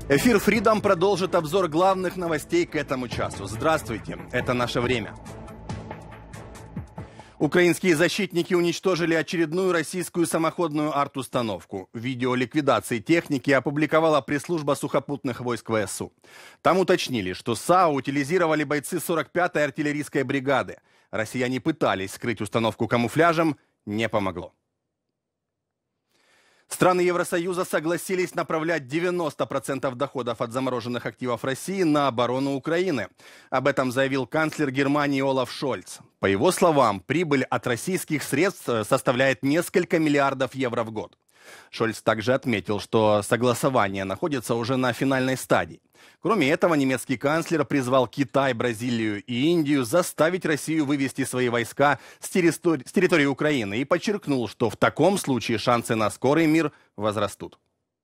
Эфир Freedom продолжит обзор главных новостей к этому часу. Здравствуйте, это наше время. Украинские защитники уничтожили очередную российскую самоходную арт-установку. Видео ликвидации техники опубликовала пресс-служба сухопутных войск ВСУ. Там уточнили, что САУ утилизировали бойцы 45-й артиллерийской бригады. Россияне пытались скрыть установку камуфляжем, не помогло. Страны Евросоюза согласились направлять 90% доходов от замороженных активов России на оборону Украины. Об этом заявил канцлер Германии Олаф Шольц. По его словам, прибыль от российских средств составляет несколько миллиардов евро в год. Шольц также отметил, что согласование находится уже на финальной стадии. Кроме этого, немецкий канцлер призвал Китай, Бразилию и Индию заставить Россию вывести свои войска с территории Украины и подчеркнул, что в таком случае шансы на скорый мир возрастут.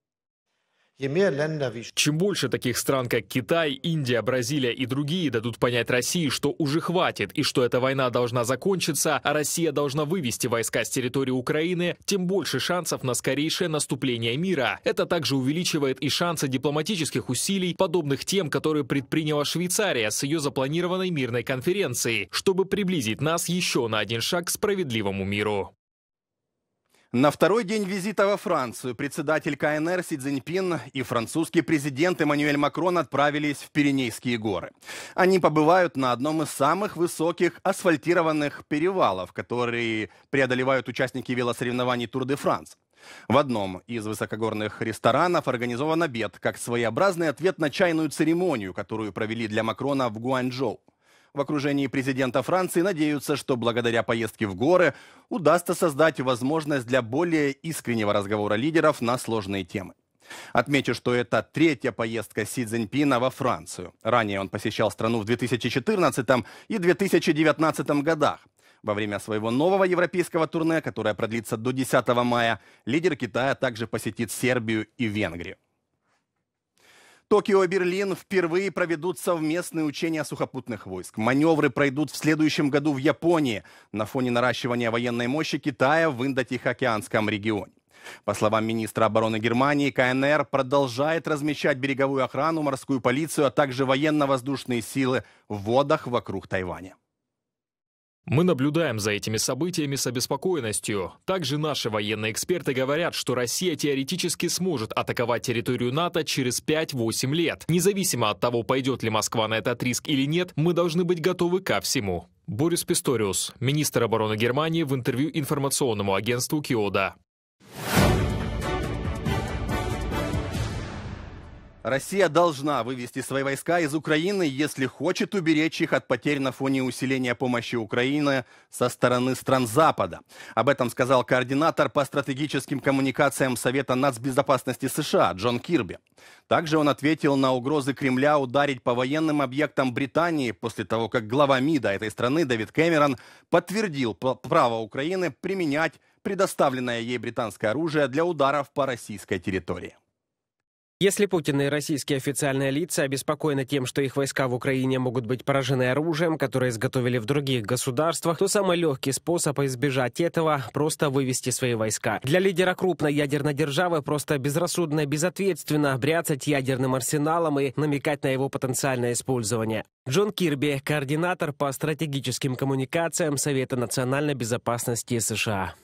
Чем больше таких стран, как Китай, Индия, Бразилия и другие дадут понять России, что уже хватит и что эта война должна закончиться, а Россия должна вывести войска с территории Украины, тем больше шансов на скорейшее наступление мира. Это также увеличивает и шансы дипломатических усилий, подобных тем, которые предприняла Швейцария с ее запланированной мирной конференцией, чтобы приблизить нас еще на один шаг к справедливому миру. На второй день визита во Францию председатель КНР Си Цзиньпин и французский президент Эммануэль Макрон отправились в Пиренейские горы. Они побывают на одном из самых высоких асфальтированных перевалов, которые преодолевают участники велосоревнований Тур-де-Франс. В одном из высокогорных ресторанов организован обед, как своеобразный ответ на чайную церемонию, которую провели для Макрона в Гуанчжоу. В окружении президента Франции надеются, что благодаря поездке в горы удастся создать возможность для более искреннего разговора лидеров на сложные темы. Отмечу, что это третья поездка Си Цзиньпина во Францию. Ранее он посещал страну в 2014 и 2019 годах. Во время своего нового европейского турне, которое продлится до 10 мая, лидер Китая также посетит Сербию и Венгрию. Токио и Берлин впервые проведут совместные учения сухопутных войск. Маневры пройдут в следующем году в Японии на фоне наращивания военной мощи Китая в Индо-Тихоокеанском регионе. По словам министра обороны Германии, КНР продолжает размещать береговую охрану, морскую полицию, а также военно-воздушные силы в водах вокруг Тайваня. Мы наблюдаем за этими событиями с обеспокоенностью. Также наши военные эксперты говорят, что Россия теоретически сможет атаковать территорию НАТО через 5-8 лет. Независимо от того, пойдет ли Москва на этот риск или нет, мы должны быть готовы ко всему. Борис Писториус, министр обороны Германии, в интервью информационному агентству Киода. Россия должна вывести свои войска из Украины, если хочет уберечь их от потерь на фоне усиления помощи Украине со стороны стран Запада. Об этом сказал координатор по стратегическим коммуникациям Совета нацбезопасности США Джон Кирби. Также он ответил на угрозы Кремля ударить по военным объектам Британии после того, как глава МИДа этой страны Дэвид Кэмерон подтвердил право Украины применять предоставленное ей британское оружие для ударов по российской территории. Если Путин и российские официальные лица обеспокоены тем, что их войска в Украине могут быть поражены оружием, которое изготовили в других государствах, то самый легкий способ избежать этого – просто вывести свои войска. Для лидера крупной ядерной державы просто безрассудно и безответственно бряцать ядерным арсеналом и намекать на его потенциальное использование. Джон Кирби, координатор по стратегическим коммуникациям Совета национальной безопасности США.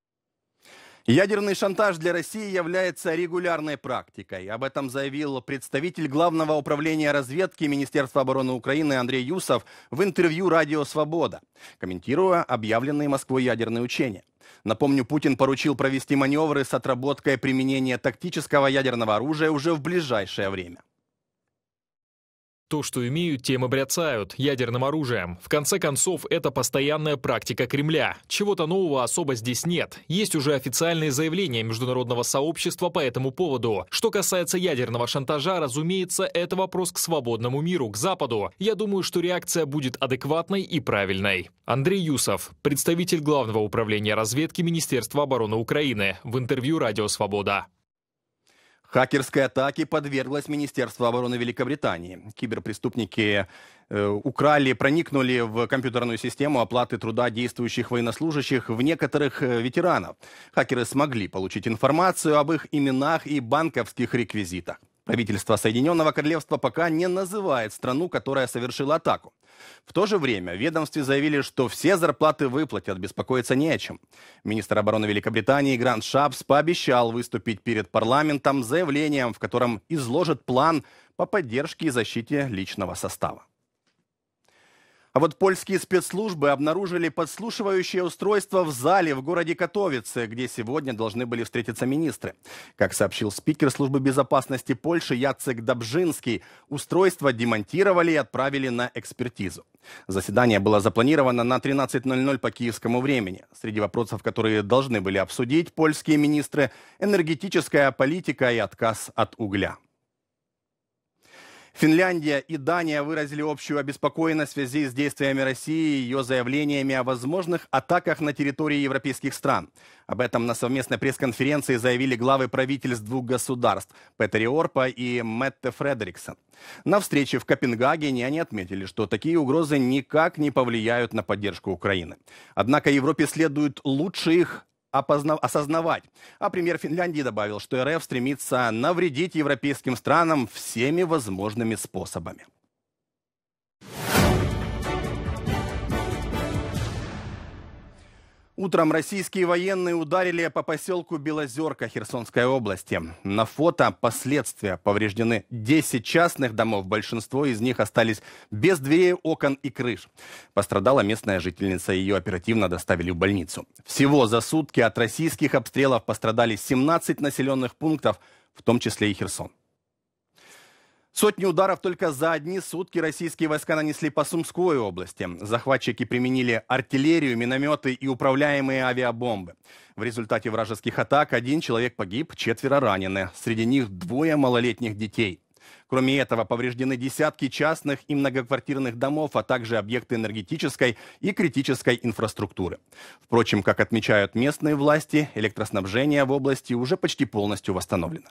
Ядерный шантаж для России является регулярной практикой. Об этом заявил представитель Главного управления разведки Министерства обороны Украины Андрей Юсов в интервью «Радио Свобода», комментируя объявленные Москвой ядерные учения. Напомню, Путин поручил провести маневры с отработкой применения тактического ядерного оружия уже в ближайшее время. То, что имеют, тем и бряцают ядерным оружием. В конце концов, это постоянная практика Кремля. Чего-то нового особо здесь нет. Есть уже официальные заявления международного сообщества по этому поводу. Что касается ядерного шантажа, разумеется, это вопрос к свободному миру, к Западу. Я думаю, что реакция будет адекватной и правильной. Андрей Юсов, представитель Главного управления разведки Министерства обороны Украины, в интервью «Радио Свобода». Хакерской атаке подверглось Министерство обороны Великобритании. Киберпреступники проникнули в компьютерную систему оплаты труда действующих военнослужащих в некоторых ветеранов. Хакеры смогли получить информацию об их именах и банковских реквизитах. Правительство Соединенного Королевства пока не называет страну, которая совершила атаку. В то же время в ведомстве заявили, что все зарплаты выплатят, беспокоиться не о чем. Министр обороны Великобритании Грант Шапс пообещал выступить перед парламентом с заявлением, в котором изложит план по поддержке и защите личного состава. А вот польские спецслужбы обнаружили подслушивающее устройство в зале в городе Катовице, где сегодня должны были встретиться министры. Как сообщил спикер службы безопасности Польши Яцек Добжинский, устройство демонтировали и отправили на экспертизу. Заседание было запланировано на 13:00 по киевскому времени. Среди вопросов, которые должны были обсудить польские министры, энергетическая политика и отказ от угля. Финляндия и Дания выразили общую обеспокоенность в связи с действиями России и ее заявлениями о возможных атаках на территории европейских стран. Об этом на совместной пресс-конференции заявили главы правительств двух государств Петери Орпа и Метте Фредериксон. На встрече в Копенгагене они отметили, что такие угрозы никак не повлияют на поддержку Украины. Однако Европе следует лучше их осознавать. А премьер Финляндии добавил, что РФ стремится навредить европейским странам всеми возможными способами. Утром российские военные ударили по поселку Белозерка Херсонской области. На фото последствия: повреждены 10 частных домов, большинство из них остались без дверей, окон и крыш. Пострадала местная жительница, ее оперативно доставили в больницу. Всего за сутки от российских обстрелов пострадали 17 населенных пунктов, в том числе и Херсон. Сотни ударов только за одни сутки российские войска нанесли по Сумской области. Захватчики применили артиллерию, минометы и управляемые авиабомбы. В результате вражеских атак 1 человек погиб, 4 ранены. Среди них 2 малолетних детей. Кроме этого, повреждены десятки частных и многоквартирных домов, а также объекты энергетической и критической инфраструктуры. Впрочем, как отмечают местные власти, электроснабжение в области уже почти полностью восстановлено.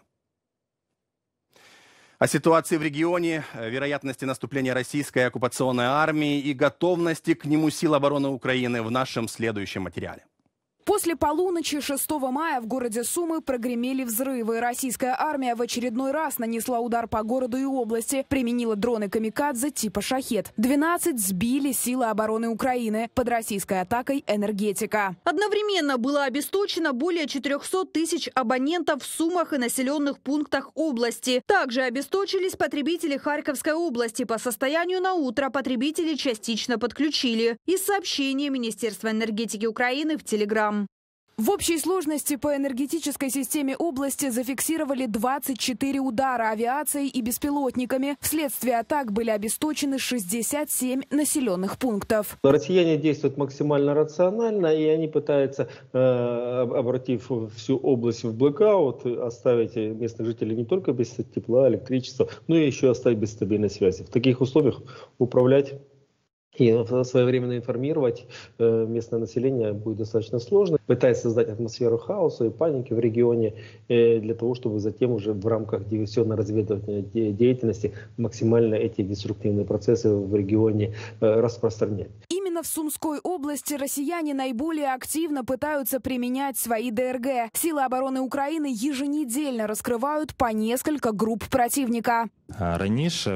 О ситуации в регионе, вероятности наступления российской оккупационной армии и готовности к нему сил обороны Украины в нашем следующем материале. После полуночи 6 мая в городе Сумы прогремели взрывы. Российская армия в очередной раз нанесла удар по городу и области, применила дроны камикадзе типа «Шахед». 12 сбили силы обороны Украины. Под российской атакой энергетика. Одновременно было обесточено более 400 тысяч абонентов в Сумах и населенных пунктах области. Также обесточились потребители Харьковской области. По состоянию на утро потребители частично подключили. Из сообщения Министерства энергетики Украины в Телеграм. В общей сложности по энергетической системе области зафиксировали 24 удара авиацией и беспилотниками. Вследствие атак были обесточены 67 населенных пунктов. Россияне действуют максимально рационально, и они пытаются, обратив всю область в блэкаут, оставить местных жителей не только без тепла, электричества, но и еще оставить без стабильной связи. В таких условиях управлять и своевременно информировать местное население будет достаточно сложно. Пытаясь создать атмосферу хаоса и паники в регионе для того, чтобы затем уже в рамках диверсионно-разведывательной деятельности максимально эти деструктивные процессы в регионе распространять. Именно в Сумской области россияне наиболее активно пытаются применять свои ДРГ. Силы обороны Украины еженедельно раскрывают по несколько групп противника. Раньше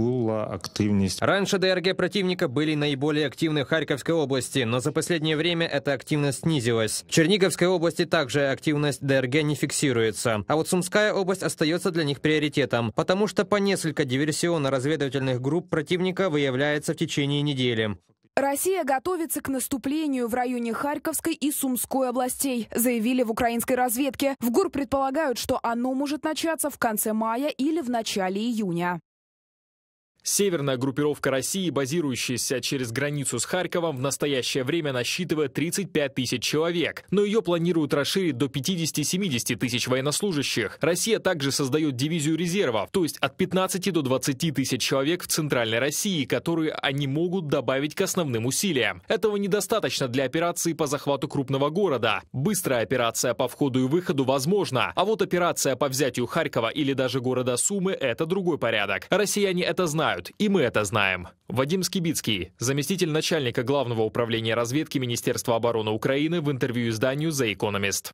ДРГ противника были наиболее активны в Харьковской области, но за последнее время эта активность снизилась. В Черниговской области также активность ДРГ не фиксируется. А вот Сумская область остается для них приоритетом, потому что по несколько диверсионно-разведывательных групп противника выявляется в течение недели. Россия готовится к наступлению в районе Харьковской и Сумской областей, заявили в украинской разведке. В ГУР предполагают, что оно может начаться в конце мая или в начале июня. Северная группировка России, базирующаяся через границу с Харьковом, в настоящее время насчитывает 35 тысяч человек, но ее планируют расширить до 50-70 тысяч военнослужащих. Россия также создает дивизию резервов, то есть от 15 до 20 тысяч человек в Центральной России, которые они могут добавить к основным усилиям. Этого недостаточно для операции по захвату крупного города. Быстрая операция по входу и выходу возможна, а вот операция по взятию Харькова или даже города Сумы – это другой порядок. Россияне это знают. И мы это знаем. Вадим Скибицкий, заместитель начальника Главного управления разведки Министерства обороны Украины, в интервью изданию The Economist.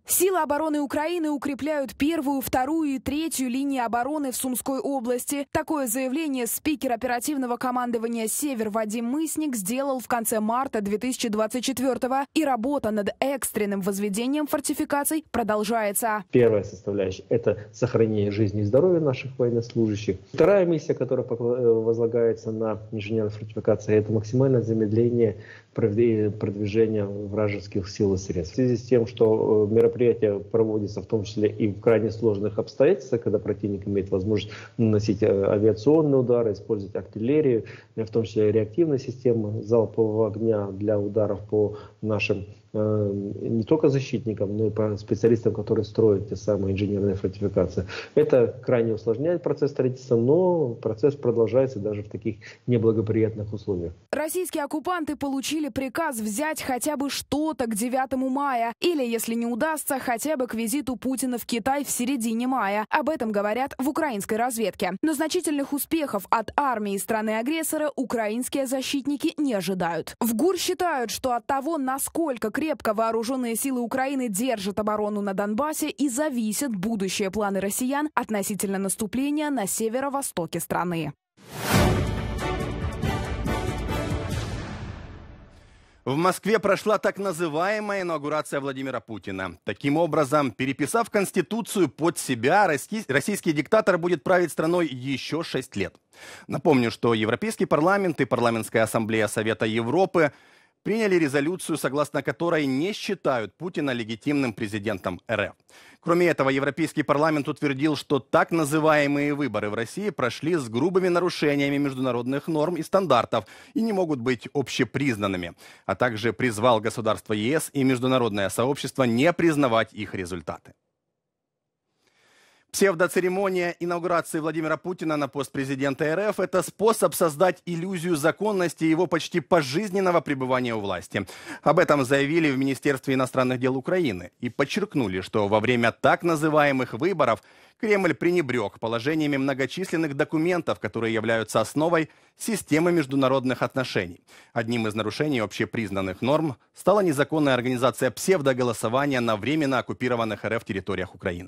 Силы обороны Украины укрепляют первую, вторую и третью линии обороны в Сумской области. Такое заявление спикер оперативного командования «Север» Вадим Мысник сделал в конце марта 2024-го. И работа над экстренным возведением фортификаций продолжается. Первая составляющая – это сохранение жизни и здоровья наших военнослужащих. Вторая миссия, которая возлагается на инженерную фортификацию, это максимальное замедление продвижения вражеских сил и средств. В связи с тем, что мероприятие проводится в том числе и в крайне сложных обстоятельствах, когда противник имеет возможность наносить авиационные удары, использовать артиллерию, в том числе и реактивные системы залпового огня для ударов по нашим не только защитникам, но и по специалистам, которые строят те самые инженерные фортификации. Это крайне усложняет процесс строительства, но процесс продолжается даже в таких неблагоприятных условиях. Российские оккупанты получили приказ взять хотя бы что-то к 9 мая. Или, если не удастся, хотя бы к визиту Путина в Китай в середине мая. Об этом говорят в украинской разведке. Но значительных успехов от армии страны-агрессора украинские защитники не ожидают. В ГУР считают, что от того, насколько крепко вооруженные силы Украины держат оборону на Донбассе, и зависят будущие планы россиян относительно наступления на северо-востоке страны. В Москве прошла так называемая инаугурация Владимира Путина. Таким образом, переписав Конституцию под себя, российский диктатор будет править страной еще 6 лет. Напомню, что Европейский парламент и Парламентская ассамблея Совета Европы приняли резолюцию, согласно которой не считают Путина легитимным президентом РФ. Кроме этого, Европейский парламент утвердил, что так называемые выборы в России прошли с грубыми нарушениями международных норм и стандартов и не могут быть общепризнанными, а также призвал государства ЕС и международное сообщество не признавать их результаты. Псевдоцеремония инаугурации Владимира Путина на пост президента РФ – это способ создать иллюзию законности его почти пожизненного пребывания у власти. Об этом заявили в Министерстве иностранных дел Украины и подчеркнули, что во время так называемых выборов Кремль пренебрег положениями многочисленных документов, которые являются основой системы международных отношений. Одним из нарушений общепризнанных норм стала незаконная организация псевдоголосования на временно оккупированных РФ территориях Украины.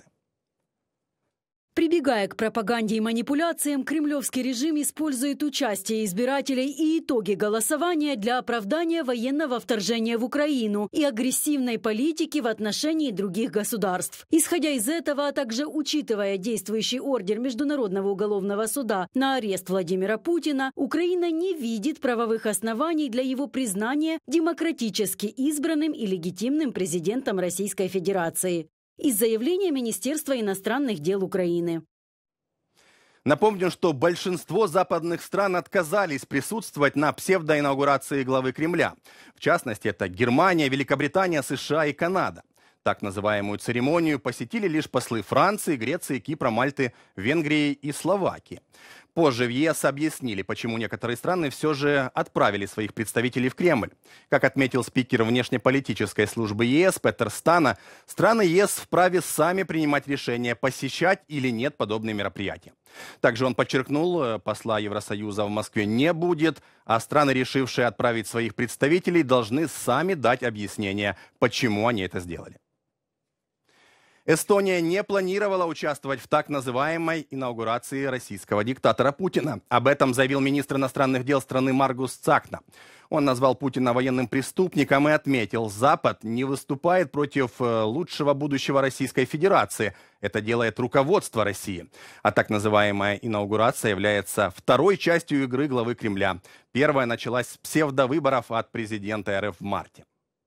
Прибегая к пропаганде и манипуляциям, кремлевский режим использует участие избирателей и итоги голосования для оправдания военного вторжения в Украину и агрессивной политики в отношении других государств. Исходя из этого, а также учитывая действующий ордер Международного уголовного суда на арест Владимира Путина, Украина не видит правовых оснований для его признания демократически избранным и легитимным президентом Российской Федерации. Из заявления Министерства иностранных дел Украины. Напомню, что большинство западных стран отказались присутствовать на псевдоинаугурации главы Кремля. В частности, это Германия, Великобритания, США и Канада. Так называемую церемонию посетили лишь послы Франции, Греции, Кипра, Мальты, Венгрии и Словакии. Позже в ЕС объяснили, почему некоторые страны все же отправили своих представителей в Кремль. Как отметил спикер внешнеполитической службы ЕС Петер Стана, страны ЕС вправе сами принимать решение, посещать или нет подобные мероприятия. Также он подчеркнул, посла Евросоюза в Москве не будет, а страны, решившие отправить своих представителей, должны сами дать объяснение, почему они это сделали. Эстония не планировала участвовать в так называемой инаугурации российского диктатора Путина. Об этом заявил министр иностранных дел страны Маргус Цахна. Он назвал Путина военным преступником и отметил, Запад не выступает против лучшего будущего Российской Федерации. Это делает руководство России. А так называемая инаугурация является второй частью игры главы Кремля. Первая началась с псевдовыборов от президента РФ в марте.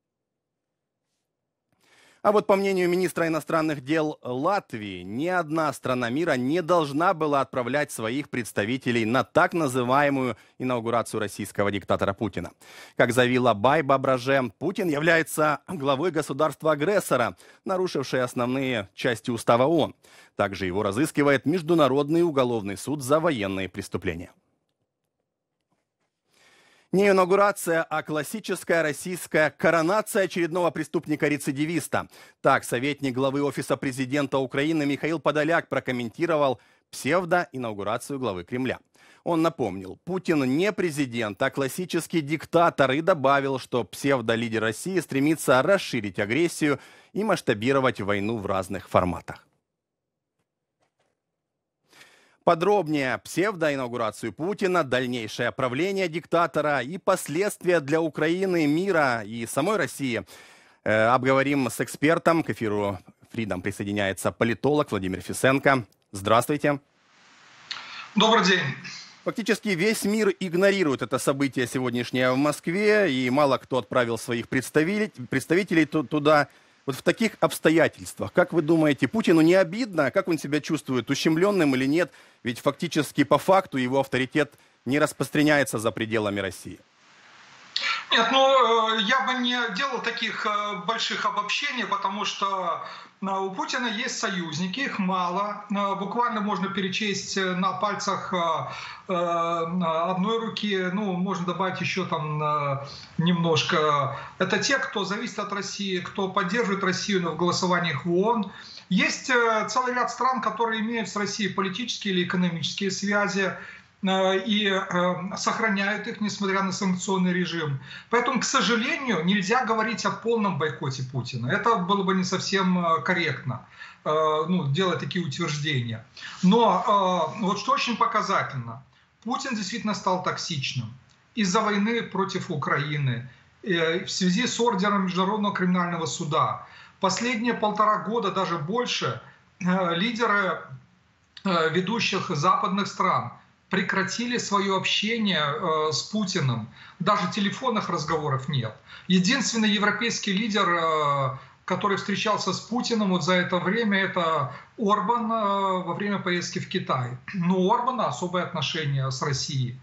А вот по мнению министра иностранных дел Латвии, ни одна страна мира не должна была отправлять своих представителей на так называемую инаугурацию российского диктатора Путина. Как заявила Байба Браже, Путин является главой государства-агрессора, нарушившей основные части устава ООН. Также его разыскивает Международный уголовный суд за военные преступления. Не инаугурация, а классическая российская коронация очередного преступника-рецидивиста. Так советник главы Офиса президента Украины Михаил Подоляк прокомментировал псевдоинаугурацию главы Кремля. Он напомнил, Путин не президент, а классический диктатор, и добавил, что псевдолидер России стремится расширить агрессию и масштабировать войну в разных форматах. Подробнее псевдоинаугурацию Путина, дальнейшее правление диктатора и последствия для Украины, мира и самой России обговорим с экспертом. К эфиру Freedom присоединяется политолог Владимир Фисенко. Здравствуйте. Добрый день. Фактически весь мир игнорирует это событие сегодняшнее в Москве, и мало кто отправил своих представителей туда. Вот в таких обстоятельствах, как вы думаете, Путину не обидно? Как он себя чувствует, ущемленным или нет? Ведь фактически по факту его авторитет не распространяется за пределами России. Нет, я бы не делал таких больших обобщений, потому что у Путина есть союзники, их мало. Буквально можно перечесть на пальцах одной руки, можно добавить еще там немножко. Это те, кто зависит от России, кто поддерживает Россию в голосованиях в ООН. Есть целый ряд стран, которые имеют с Россией политические или экономические связи и сохраняют их, несмотря на санкционный режим. Поэтому, к сожалению, нельзя говорить о полном бойкоте Путина. Это было бы не совсем корректно, делать такие утверждения. Но вот что очень показательно, Путин действительно стал токсичным из-за войны против Украины, в связи с ордером Международного криминального суда. Последние 1,5 года, даже больше, лидеры ведущих западных стран прекратили свое общение с Путиным. Даже телефонных разговоров нет. Единственный европейский лидер, который встречался с Путиным вот за это время, это Орбан во время поездки в Китай. Но у Орбана особые отношения с Россией.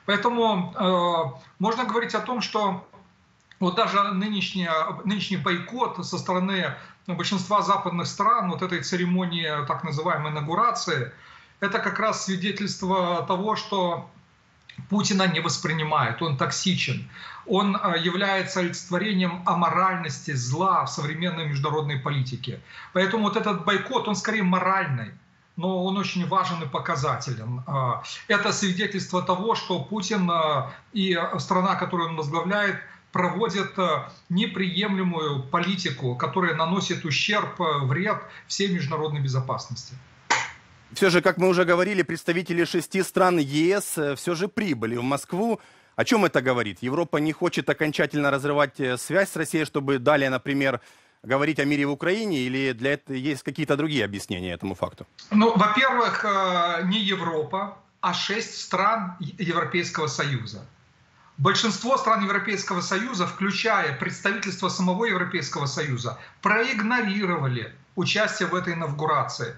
Поэтому можно говорить о том, что вот даже нынешний бойкот со стороны большинства западных стран, вот этой церемонии так называемой инаугурации, это как раз свидетельство того, что Путина не воспринимают, он токсичен. Он является олицетворением аморальности, зла в современной международной политике. Поэтому вот этот бойкот, он скорее моральный, но он очень важен и показателен. Это свидетельство того, что Путин и страна, которую он возглавляет, проводят неприемлемую политику, которая наносит ущерб, вред всей международной безопасности. Все же, как мы уже говорили, представители 6 стран ЕС все же прибыли в Москву. О чем это говорит? Европа не хочет окончательно разрывать связь с Россией, чтобы далее, например, говорить о мире в Украине, или для этого есть какие-то другие объяснения этому факту? Во-первых, не Европа, а 6 стран Европейского Союза. Большинство стран Европейского Союза, включая представительство самого Европейского Союза, проигнорировали участие в этой инаугурации.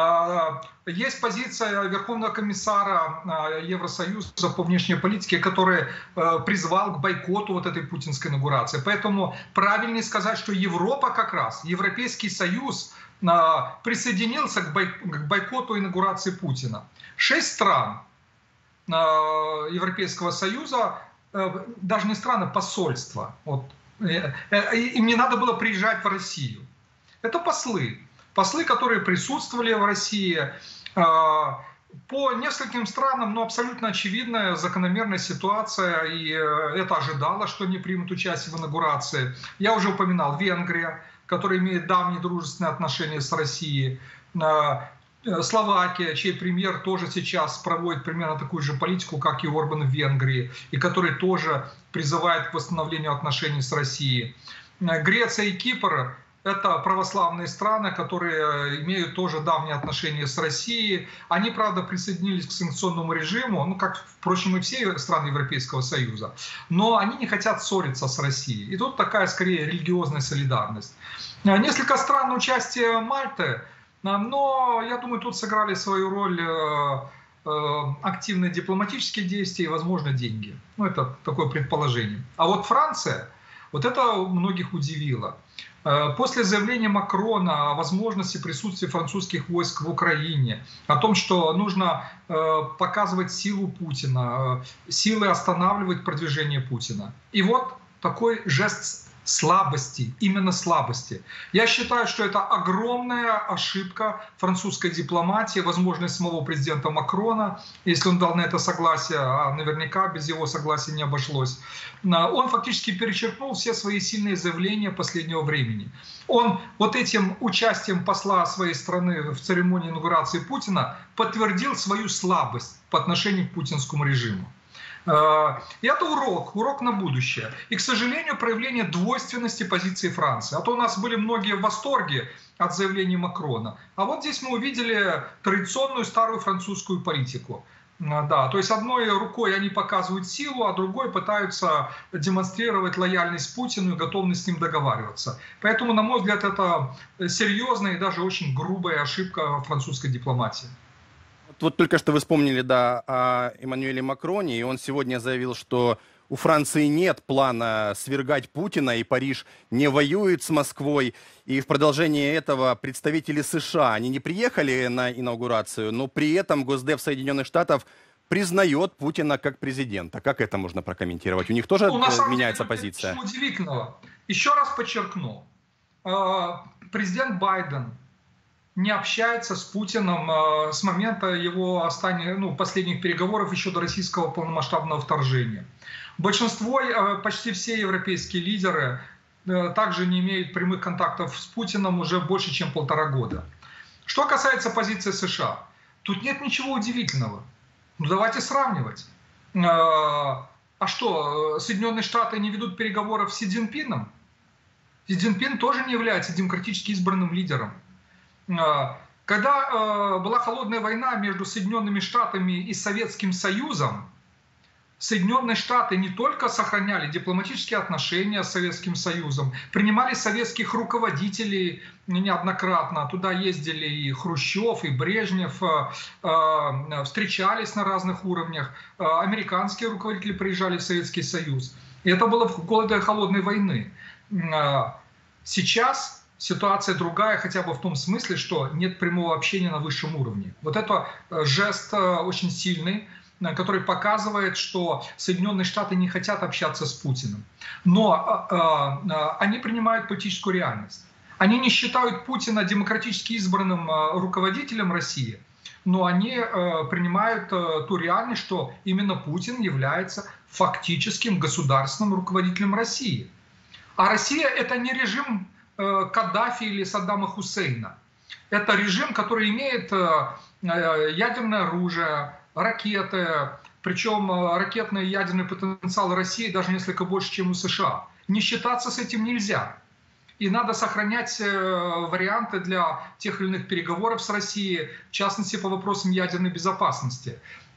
Есть позиция Верховного комиссара Евросоюза по внешней политике, который призвал к бойкоту вот этой путинской инаугурации. Поэтому правильнее сказать, что Европа как раз, Европейский Союз присоединился к бойкоту инаугурации Путина. 6 стран Европейского Союза, даже не страны, посольства. Им не надо было приезжать в Россию. Это послы, которые присутствовали в России. По нескольким странам, но абсолютно очевидная закономерная ситуация, и это ожидало, что они примут участие в инаугурации. Я уже упоминал Венгрия, которая имеет давние дружественные отношения с Россией. Словакия, чей премьер тоже сейчас проводит примерно такую же политику, как и Орбан в Венгрии, и который тоже призывает к восстановлению отношений с Россией. Греция и Кипр — это православные страны, которые имеют тоже давние отношения с Россией. Они, правда, присоединились к санкционному режиму, как, впрочем, и все страны Европейского Союза. Но они не хотят ссориться с Россией. И тут такая, скорее, религиозная солидарность. Несколько стран участия Мальты, но, я думаю, тут сыграли свою роль активные дипломатические действия и, возможно, деньги. Это такое предположение. А вот Франция, вот это многих удивило. После заявления Макрона о возможности присутствия французских войск в Украине, о том, что нужно показывать силу Путина, силы останавливать продвижение Путина. И вот такой жест Слабости, именно слабости. Я считаю, что это огромная ошибка французской дипломатии, возможность самого президента Макрона, если он дал на это согласие, а наверняка без его согласия не обошлось. Он фактически перечеркнул все свои сильные заявления последнего времени. Он вот этим участием посла своей страны в церемонии инаугурации Путина подтвердил свою слабость по отношению к путинскому режиму. И это урок на будущее. И, к сожалению, проявление двойственности позиции Франции. А то у нас были многие в восторге от заявлений Макрона. А вот здесь мы увидели традиционную старую французскую политику. Да, то есть одной рукой они показывают силу, а другой пытаются демонстрировать лояльность Путину и готовность с ним договариваться. Поэтому, на мой взгляд, это серьезная и даже очень грубая ошибка французской дипломатии. Вот только что вы вспомнили, да, о Эммануэле Макроне, и он сегодня заявил, что у Франции нет плана свергать Путина, и Париж не воюет с Москвой. И в продолжение этого представители США, они не приехали на инаугурацию, но при этом Госдеп Соединенных Штатов признает Путина как президента. Как это можно прокомментировать? У них тоже меняется позиция? Ничего удивительного. Еще раз подчеркну. Президент Байден не общается с Путиным с момента его последних переговоров еще до российского полномасштабного вторжения. Большинство, почти все европейские лидеры также не имеют прямых контактов с Путиным уже больше, чем 1,5 года. Что касается позиции США, тут нет ничего удивительного. Ну, давайте сравнивать. А что, Соединенные Штаты не ведут переговоров с Си Цзиньпином? Си Цзиньпин тоже не является демократически избранным лидером. Когда была холодная война между Соединенными Штатами и Советским Союзом, Соединенные Штаты не только сохраняли дипломатические отношения с Советским Союзом, принимали советских руководителей неоднократно. Туда ездили и Хрущев, и Брежнев, встречались на разных уровнях. Американские руководители приезжали в Советский Союз. И это было в годы холодной войны. Сейчас ситуация другая, хотя бы в том смысле, что нет прямого общения на высшем уровне. Вот это жест очень сильный, который показывает, что Соединенные Штаты не хотят общаться с Путиным. Но они принимают политическую реальность. Они не считают Путина демократически избранным руководителем России, но они принимают ту реальность, что именно Путин является фактическим государственным руководителем России. А Россия — это не режим Каддафи или Саддама Хусейна. Это режим, который имеет ядерное оружие, ракеты, причем ракетный и ядерный потенциал России даже несколько больше, чем у США. Не считаться с этим нельзя. И надо сохранять варианты для тех или иных переговоров с Россией, в частности по вопросам ядерной безопасности.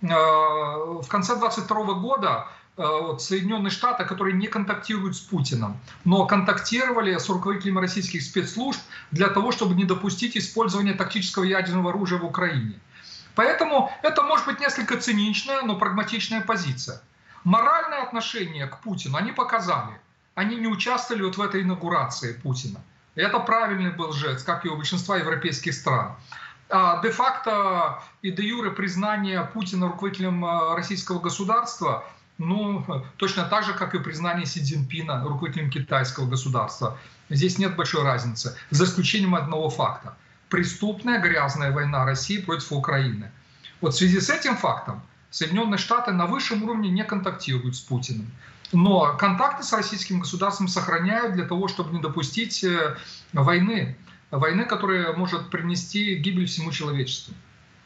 В конце 2022 года Соединенные Штаты, которые не контактируют с Путиным, но контактировали с руководителями российских спецслужб для того, чтобы не допустить использования тактического ядерного оружия в Украине. Поэтому это может быть несколько циничная, но прагматичная позиция. Моральное отношение к Путину они показали. Они не участвовали вот в этой инаугурации Путина. И это правильный был жест, как и у большинства европейских стран. А де-факто и де-юре признание Путина руководителем российского государства, точно так же, как и признание Си Цзиньпина руководителем китайского государства. Здесь нет большой разницы, за исключением одного факта. Преступная грязная война России против Украины. Вот в связи с этим фактом Соединенные Штаты на высшем уровне не контактируют с Путиным. Но контакты с российским государством сохраняют для того, чтобы не допустить войны, которая может принести гибель всему человечеству.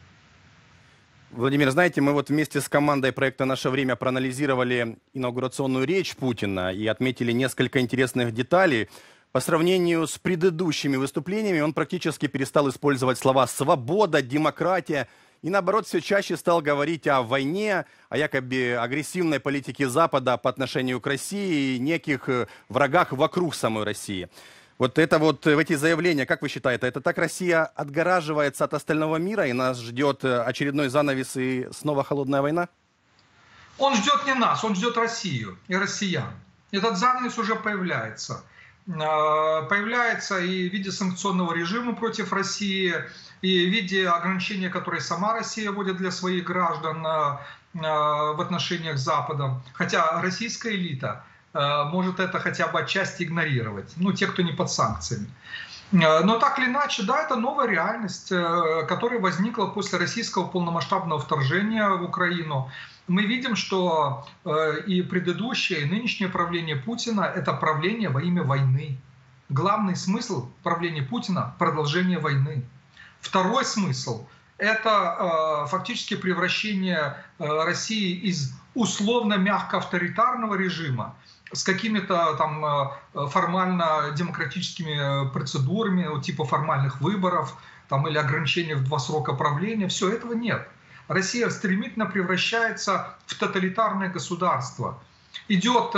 Владимир, знаете, мы вот вместе с командой проекта «Наше время» проанализировали инаугурационную речь Путина и отметили несколько интересных деталей. По сравнению с предыдущими выступлениями он практически перестал использовать слова «свобода», «демократия» и, наоборот, все чаще стал говорить о войне, о якобы агрессивной политике Запада по отношению к России и неких врагах вокруг самой России. Вот эти заявления, как вы считаете, это так Россия отгораживается от остального мира и нас ждет очередной занавес и снова холодная война? Он ждет не нас, он ждет Россию и россиян. Этот занавес уже появляется. Появляется и в виде санкционного режима против России, и в виде ограничений, которые сама Россия вводит для своих граждан в отношениях с Западом. Хотя российская элита может это хотя бы отчасти игнорировать. Ну, те, кто не под санкциями. Но так или иначе, да, это новая реальность, которая возникла после российского полномасштабного вторжения в Украину. Мы видим, что и предыдущее, и нынешнее правление Путина – это правление во имя войны. Главный смысл правления Путина – продолжение войны. Второй смысл – это фактически превращение России из условно-мягко-авторитарного режима с какими-то там формально-демократическими процедурами, типа формальных выборов там, или ограничения в 2 срока правления. Все этого нет. Россия стремительно превращается в тоталитарное государство. Идет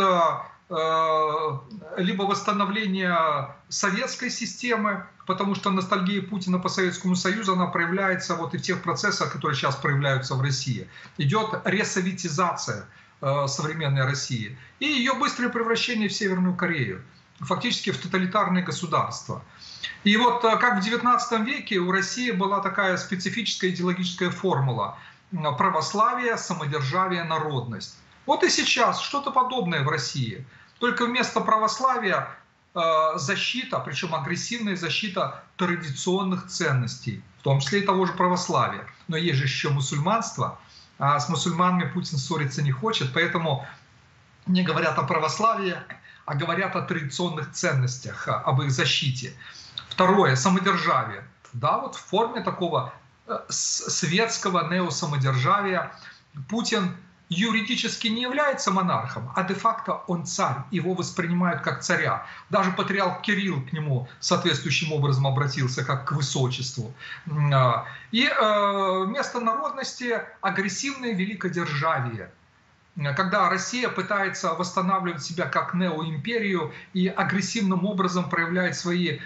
либо восстановление советской системы, потому что ностальгия Путина по Советскому Союзу, она проявляется вот и в тех процессах, которые сейчас проявляются в России. Идет ресоветизация современной России и ее быстрое превращение в Северную Корею, фактически в тоталитарное государство. И вот как в XIX веке у России была такая специфическая идеологическая формула: православие, самодержавие, народность. Вот и сейчас что-то подобное в России. Только вместо православия защита, причем агрессивная защита традиционных ценностей, в том числе и того же православия. Но есть же еще мусульманство, а с мусульманами Путин ссориться не хочет, поэтому не говорят о православии, а говорят о традиционных ценностях, об их защите. Второе, самодержавие. Да, вот в форме такого светского неосамодержавия Путин юридически не является монархом, а де-факто он царь, его воспринимают как царя. Даже патриарх Кирилл к нему соответствующим образом обратился, как к высочеству. И вместо народности агрессивное великодержавие. Когда Россия пытается восстанавливать себя как неоимперию и агрессивным образом проявляет свои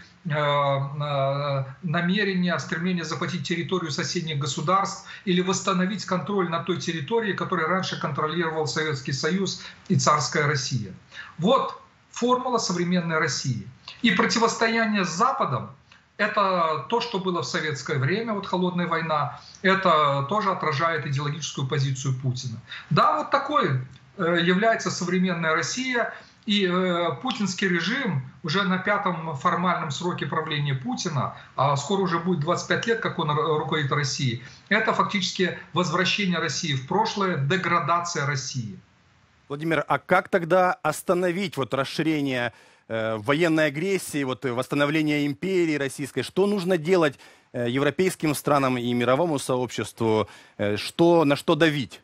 намерения, стремление захватить территорию соседних государств или восстановить контроль над той территорией, которую раньше контролировал Советский Союз и царская Россия. Вот формула современной России. И противостояние с Западом – это то, что было в советское время, вот холодная война, это тоже отражает идеологическую позицию Путина. Да, вот такой является современная Россия. И путинский режим уже на 5-м формальном сроке правления Путина, а скоро уже будет 25 лет, как он руководит Россией, это фактически возвращение России в прошлое, деградация России. Владимир, а как тогда остановить вот расширение военной агрессии, вот восстановление империи российской? Что нужно делать европейским странам и мировому сообществу? На что давить?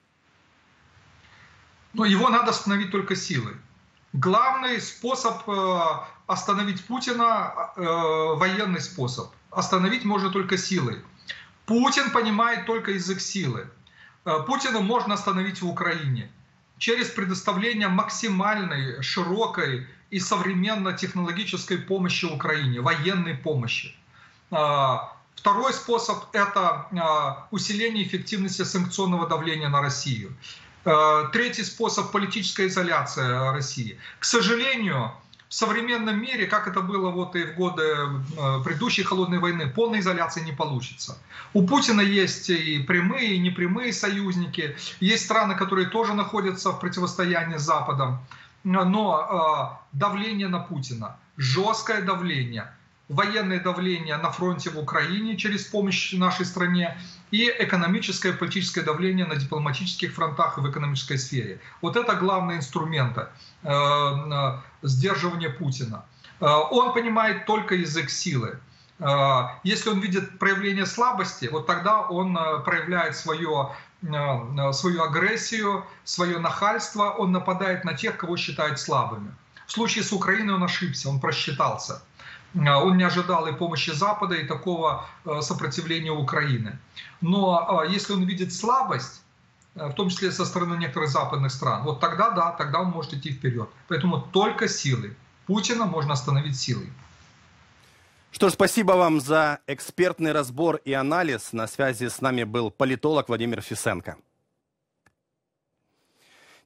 Ну, его надо остановить только силой. Главный способ остановить Путина – военный способ. Остановить можно только силой. Путин понимает только язык силы. Путина можно остановить в Украине через предоставление максимальной, широкой и современно-технологической помощи Украине, военной помощи. Второй способ – это усиление эффективности санкционного давления на Россию. Третий способ – политическая изоляция России. К сожалению, в современном мире, как это было вот и в годы предыдущей холодной войны, полной изоляции не получится. У Путина есть и прямые, и непрямые союзники. Есть страны, которые тоже находятся в противостоянии с Западом. Но давление на Путина, жесткое давление, военное давление на фронте в Украине через помощь нашей стране и экономическое, политическое давление на дипломатических фронтах и в экономической сфере. Вот это главные инструменты сдерживания Путина. Он понимает только язык силы. Если он видит проявление слабости, вот тогда он проявляет свою агрессию, свое нахальство, он нападает на тех, кого считает слабыми. В случае с Украиной он ошибся, он просчитался. Он не ожидал и помощи Запада, и такого сопротивления Украины. Но если он видит слабость, в том числе со стороны некоторых западных стран, вот тогда да, тогда он может идти вперед. Поэтому только силой. Путина можно остановить силой. Что ж, спасибо вам за экспертный разбор и анализ. На связи с нами был политолог Владимир Фисенко.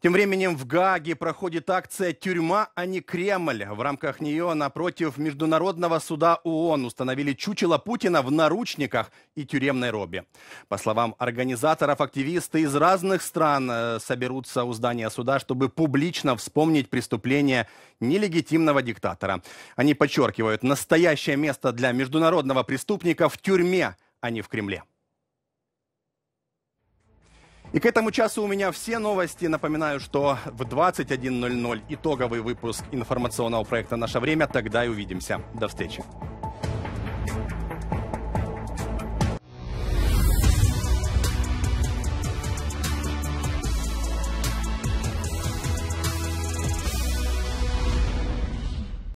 Тем временем в Гааге проходит акция «Тюрьма, а не Кремль». В рамках нее напротив Международного суда ООН установили чучело Путина в наручниках и тюремной робе. По словам организаторов, активисты из разных стран соберутся у здания суда, чтобы публично вспомнить преступления нелегитимного диктатора. Они подчеркивают, настоящее место для международного преступника в тюрьме, а не в Кремле. И к этому часу у меня все новости. Напоминаю, что в 21:00 итоговый выпуск информационного проекта «Наше время». Тогда и увидимся. До встречи.